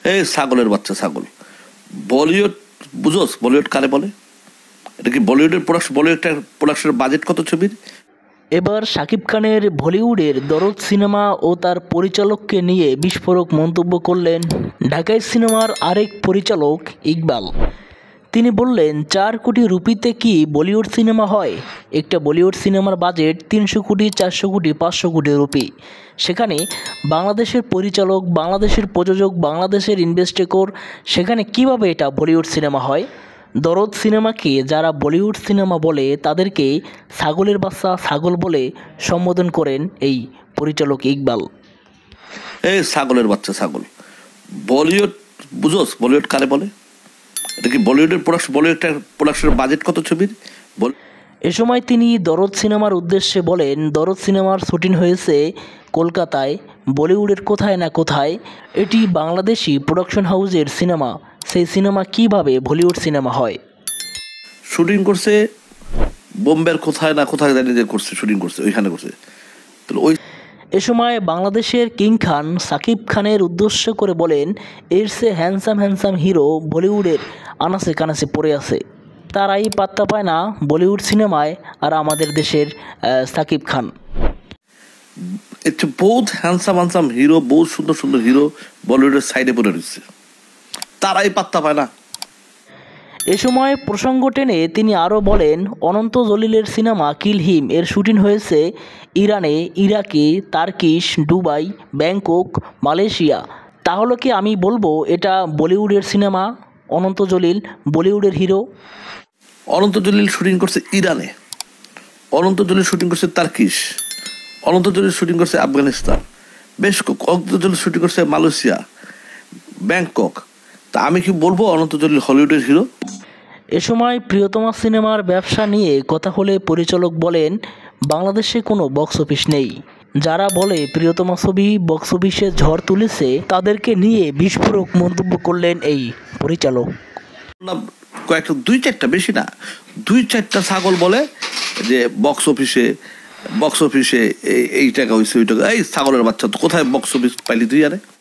এই ছাগলের বাচ্চা ছাগল, বলিউড বুঝোস? বলিউড কারে বলে? এটা কি বলিউডের প্রোডাকশনের বাজেট কত ছবির? এবার শাকিব খানের বলিউডের দরদ সিনেমা ও তার পরিচালককে নিয়ে বিস্ফোরক মন্তব্য করলেন ঢাকাই সিনেমার আরেক পরিচালক ইকবাল। তিনি বললেন, 4 কোটি রুপিতে কি বলিউড সিনেমা হয়? একটা বলিউড সিনেমার বাজেট 300 কোটি, 400 কোটি, 500 কোটি রুপি। সেখানে বাংলাদেশের পরিচালক, বাংলাদেশের প্রযোজক, বাংলাদেশের ইনভেস্টর, সেখানে কিভাবে এটা বলিউড সিনেমা হয়? দরদ সিনেমাকে যারা বলিউড সিনেমা বলে তাদেরকে ছাগলের বাচ্চা, ছাগল বলে সম্বোধন করেন এই পরিচালক ইকবাল। এই ছাগলের বাচ্চা ছাগল, বলিউড বুঝোস? বলিউড কারে বলে? এটা কি বলিউডের প্রোডাকশনের বাজেট কত ছবির? এ সময় তিনি দরদ সিনেমার উদ্দেশ্যে বলেন, দরদ সিনেমার শুটিং হয়েছে কলকাতায়, বলিউডের কোথায় না কোথায়। এটি বাংলাদেশি প্রোডাকশন হাউসের সিনেমা, সেই সিনেমা কিভাবে বলিউড সিনেমা হয়? শুটিং করছে বোম্বের কোথায় না কোথায় জানি যে করছে, শুটিং করছে ওইখানে করছে। তো ওই এ সময় বাংলাদেশের কিং খান শাকিব খানের উদ্দেশ্য করে বলেন, এর সে হ্যান্ডসাম হিরো বলিউডের আনাচে কানাচে পড়ে আছে, তারাই পাত্তা পায় না বলিউড সিনেমায়, আর আমাদের দেশের শাকিব খান। বহুত হ্যান্ডসাম হিরো, বহুত সুন্দর হিরো বলিউডের সাইডে পড়ে রয়েছে, তারাই পাত্তা পায় না। এ সময় প্রসঙ্গ টেনে তিনি আরও বলেন, অনন্ত জলিলের সিনেমা কিল হিম এর শুটিং হয়েছে ইরানে, ইরাকে, তার্কিশ, দুবাই, ব্যাংকক, মালয়েশিয়া। তাহলে কি আমি বলবো এটা বলিউডের সিনেমা? অনন্ত জলিল বলিউডের হিরো। অনন্ত জলিল শুটিং করছে ইরানে, অনন্ত জলিল শুটিং করছে তার্কিশ, অনন্ত জলিল শুটিং করছে আফগানিস্তান, অনন্ত জলিল শুটিং করছে মালয়েশিয়া, ব্যাংকক। তা আমি কি বলবো অনন্ত জলিল হলিউডের হিরো? এ সময় প্রিয়তমা সিনেমার ব্যবসা নিয়ে কথা হলে পরিচালক বলেন, বাংলাদেশে কোনো বক্স অফিস নেই। যারা বলে প্রিয়তমা ছবি বক্স অফিসে ঝড় তুলেছে, তাদেরকে নিয়ে বিস্ফোরক মন্তব্য করলেন এই পরিচালক। কয়েকটা 2-4টা, বেশি না, 2-4টা ছাগল বলে যে বক্স অফিসে এই টাকা হয়েছে, ওই টাকা। এই ছাগলের বাচ্চা, তো কোথায় বক্স অফিস পাইলি তুই? আরে